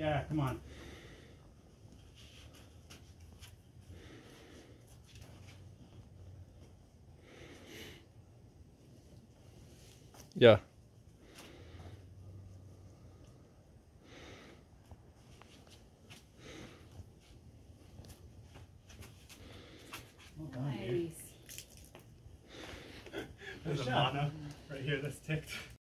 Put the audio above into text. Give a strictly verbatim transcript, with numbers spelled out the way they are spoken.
Yeah, come on. Yeah. Well done, dude. Nice. There's a mono right here that's ticked.